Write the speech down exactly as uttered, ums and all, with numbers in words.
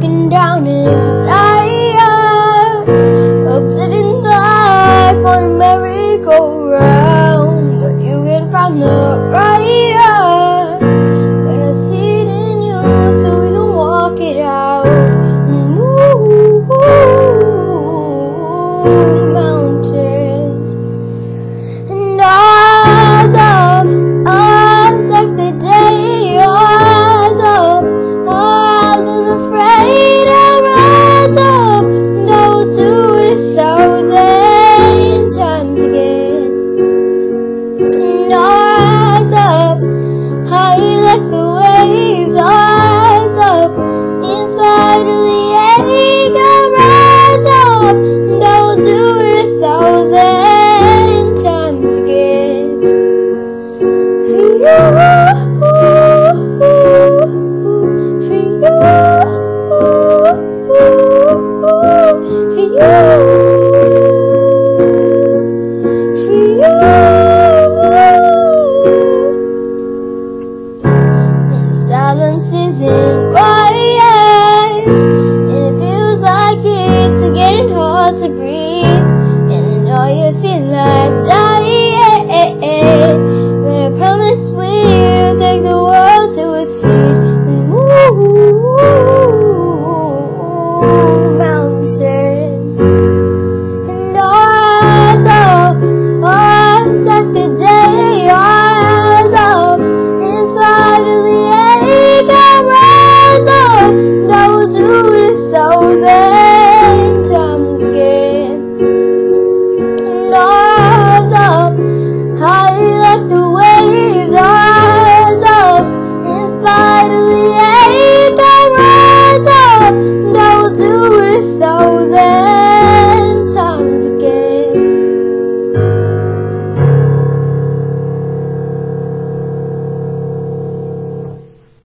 broken down and tired of living life on a merry-go-round, but you can find the right eye, and I see it in you, so we can walk it out. Move mountains and eyes up, eyes like the day, eyes up, eyes unafraid. I'll rise up and I will do it a thousand times again. And eyes up, high like the waves, eyes up, in spite of the ache. I'll rise up and I will do it a thousand times again. For you, for you, for you, for you. And the silence isn't quiet.